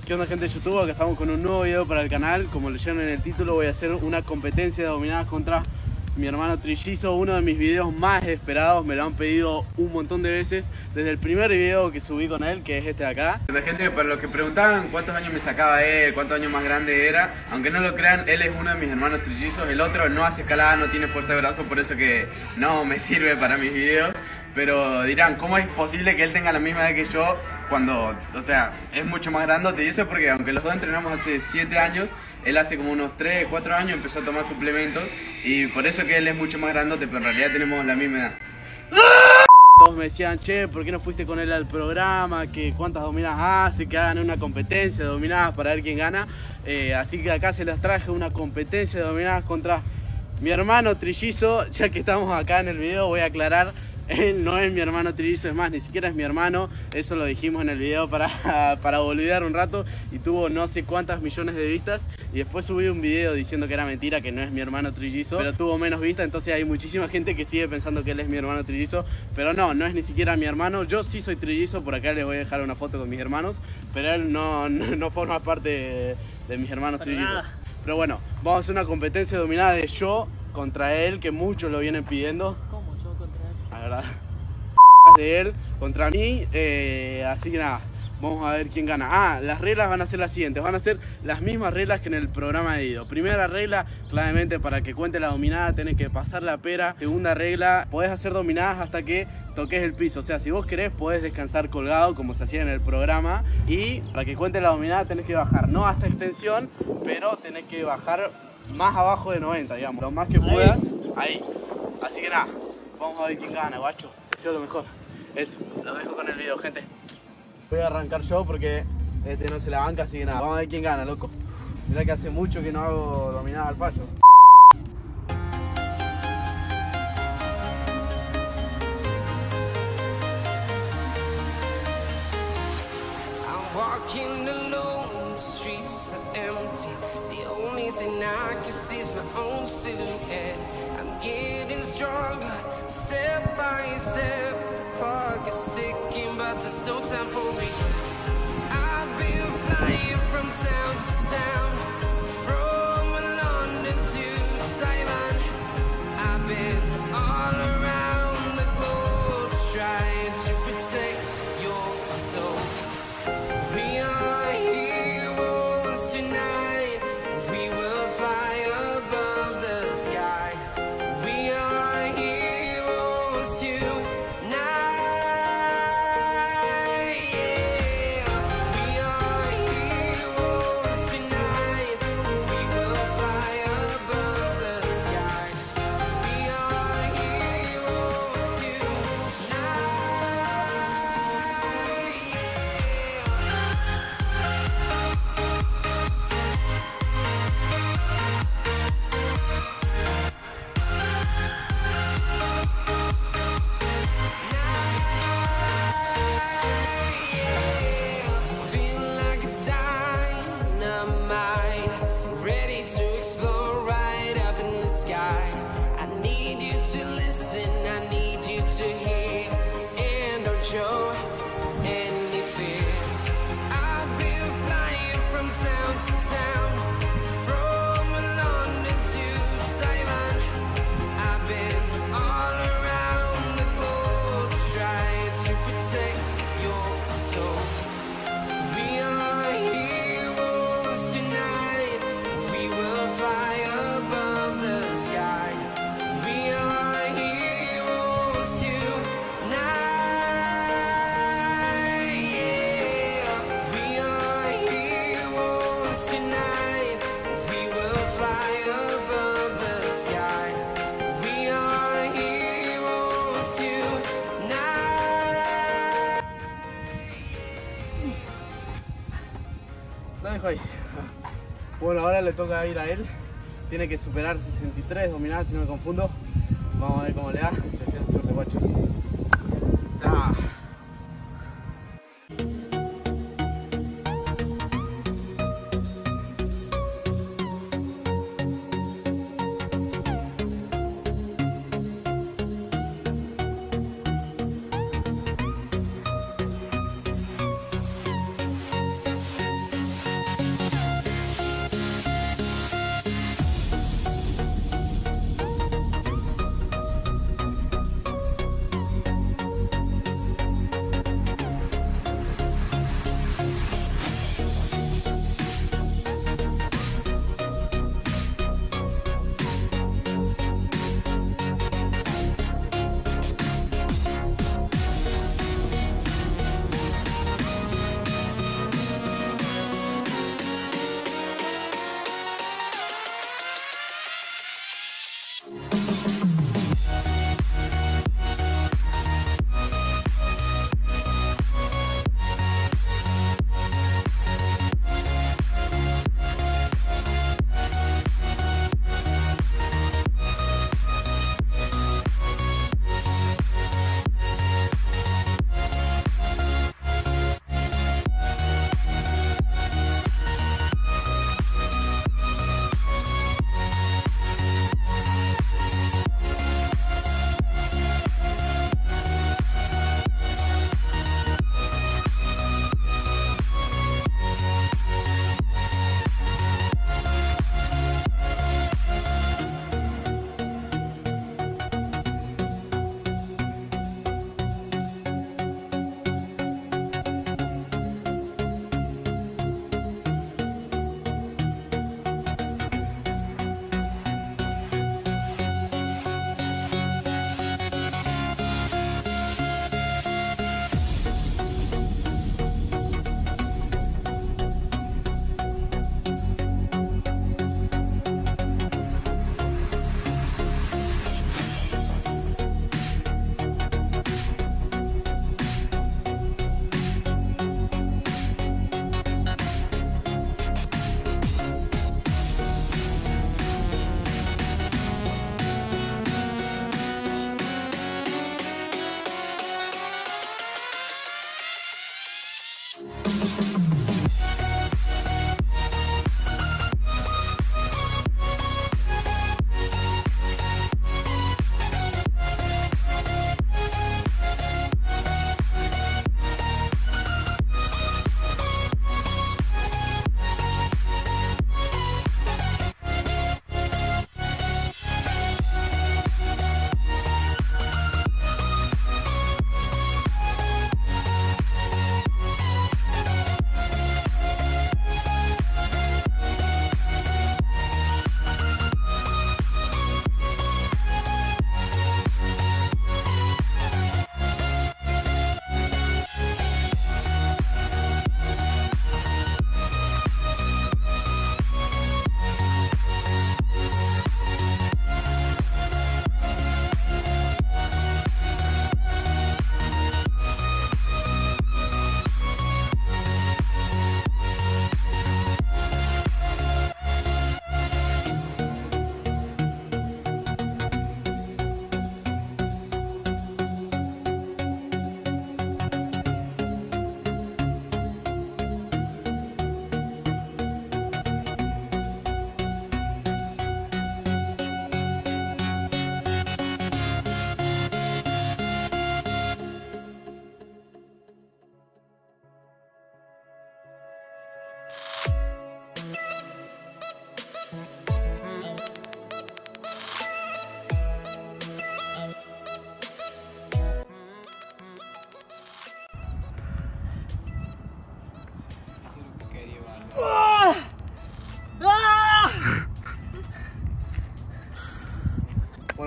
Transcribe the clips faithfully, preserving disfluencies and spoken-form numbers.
¿Qué onda, gente de YouTube? Acá estamos con un nuevo video para el canal. Como leyeron en el título, voy a hacer una competencia de dominadas contra mi hermano trillizo. Uno de mis videos más esperados, me lo han pedido un montón de veces desde el primer video que subí con él, que es este de acá. La gente, para los que preguntaban cuántos años me sacaba él, cuántos años más grande era, aunque no lo crean, él es uno de mis hermanos trillizos. El otro no hace escalada, no tiene fuerza de brazo, por eso que no me sirve para mis videos. Pero dirán, ¿cómo es posible que él tenga la misma edad que yo? Cuando, o sea, es mucho más grandote. Y eso es porque aunque los dos entrenamos hace siete años, él hace como unos tres, cuatro años empezó a tomar suplementos. Y por eso que él es mucho más grandote, pero en realidad tenemos la misma edad. Todos me decían, che, ¿por qué no fuiste con él al programa? Que cuántas dominadas hace, que hagan una competencia de dominadas para ver quién gana. Eh, así que acá se les traje una competencia de dominadas contra mi hermano trillizo. Ya que estamos acá en el video, voy a aclarar. Él no es mi hermano trillizo, es más, ni siquiera es mi hermano. Eso lo dijimos en el video para, para boludear un rato y tuvo no sé cuántas millones de vistas. Y después subí un video diciendo que era mentira, que no es mi hermano trillizo, pero tuvo menos vistas. Entonces hay muchísima gente que sigue pensando que él es mi hermano trillizo, pero no, no es ni siquiera mi hermano. Yo sí soy trillizo, por acá les voy a dejar una foto con mis hermanos, pero él no, no, no forma parte de, de mis hermanos para trillizos nada. Pero bueno, vamos a hacer una competencia dominada de yo contra él, que muchos lo vienen pidiendo. ¿Verdad? De él contra mí, eh, así que nada, vamos a ver quién gana. Ah, las reglas van a ser las siguientes, van a ser las mismas reglas que en el programa de Ido. Primera regla, claramente para que cuente la dominada tenés que pasar la pera. Segunda regla, podés hacer dominadas hasta que toques el piso, o sea, si vos querés podés descansar colgado como se hacía en el programa. Y para que cuente la dominada tenés que bajar, no hasta extensión, pero tenés que bajar más abajo de noventa, digamos, lo más que puedas, ahí. Así que nada, vamos a ver quién gana, guacho. Deseo lo mejor. Eso, los dejo con el video, gente. Voy a arrancar yo porque este no se la banca, así que nada. Vamos a ver quién gana, loco. Mirá que hace mucho que no hago dominada al fallo. I'm walking alone, the streets are empty. The only thing I can see is my own silhouette. I'm getting stronger, step by step. The clock is ticking, but there's no time for regrets. I've been flying from town to town, from London to Taiwan. I've been all around the globe, trying to protect your soul. We are heroes tonight. We will fly above the sky. We are heroes tonight. Yeah. We are heroes tonight. We will fly above the sky. We are heroes tonight. Show any fear. I've been flying from town to town, from London to Taiwan. I've been all around the globe, trying to protect your soul. We are heroes tonight. We will fly above the sky. We are heroes tonight. Lo dejo ahí. Bueno, ahora le toca ir a él. Tiene que superar sesenta y tres dominadas, si no me confundo. Vamos a ver cómo le da. Deseo suerte, guacho. O sea,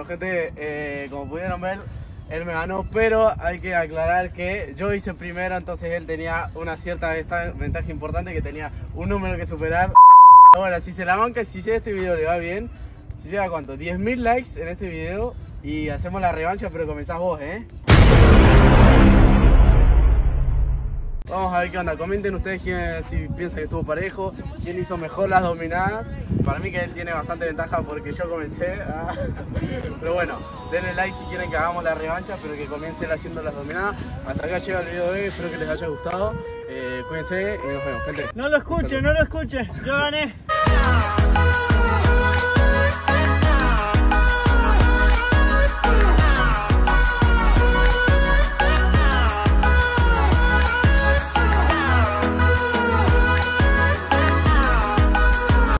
Bueno, gente, eh, como pudieron ver, él me ganó, pero hay que aclarar que yo hice primero, entonces él tenía una cierta ventaja importante, que tenía un número que superar. Ahora, si se la banca, si este video le va bien, si llega a cuánto, diez mil likes en este video y hacemos la revancha, pero comenzás vos, ¿eh? Vamos a ver qué onda, comenten ustedes quién, si piensan que estuvo parejo, quién hizo mejor las dominadas. Para mí que él tiene bastante ventaja porque yo comencé, ah. Pero bueno, denle like si quieren que hagamos la revancha, pero que comience él haciendo las dominadas. Hasta acá llega el video de hoy, espero que les haya gustado. Eh, cuídense y nos vemos, gente. No lo escuchen, no lo escuchen, yo gané.